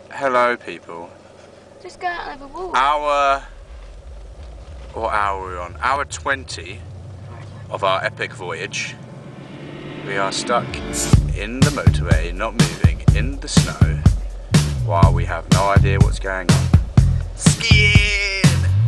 Hello, people. Just go out and have a walk. What hour are we on? Hour 20 of our epic voyage. We are stuck in the motorway, not moving, in the snow, while we have no idea what's going on. Skiing!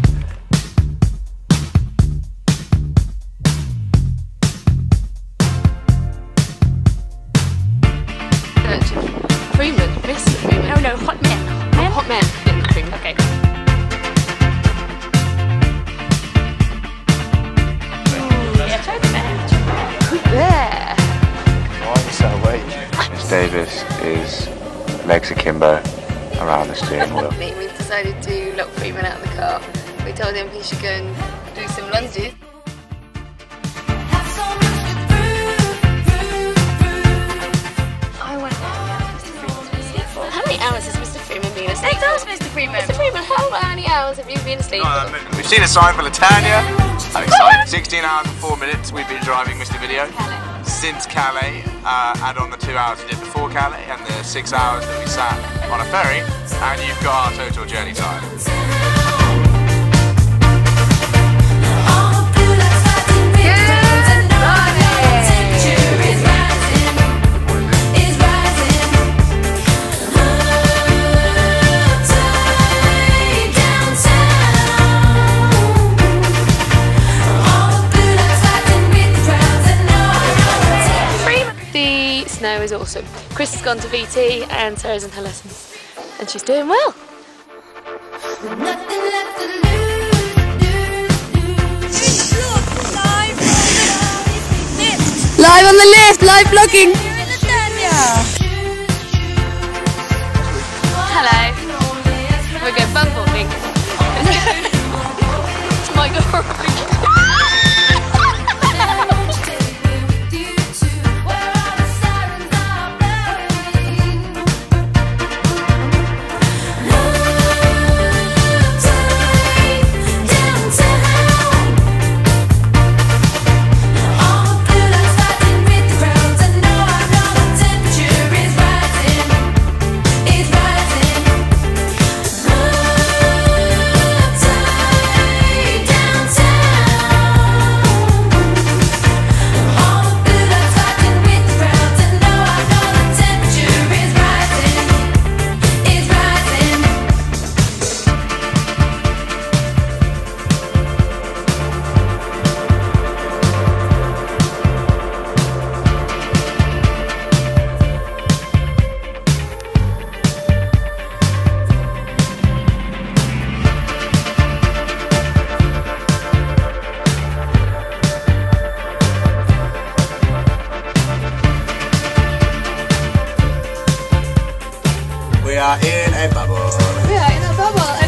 Freeman, Mr. Freeman. Oh no, hot men. Oh, hot men. Yeah, Freeman. Okay. Yeah, try there. Why are you so awake? Miss Davis is legs akimbo around the steering wheel. We decided to lock Freeman out of the car. We told him he should go and do some lunges. How many hours has Mr. Freeman been asleep? Let's ask Mr. Freeman. Mr. Freeman, how many hours have you been asleep? We've seen a sign for Latania. How exciting. 16 hours and 4 minutes we've been driving Mr. Video. Calais. Since Calais, add on the 2 hours we did before Calais and the 6 hours that we sat on a ferry, and you've got our total journey time. Snow is awesome. Chris has gone to VT and Sarah's in her lessons and she's doing well. Live on the lift, live vlogging. Hello. We're going bumblebee. It's my girlfriend. We are in a bubble. We are in a bubble.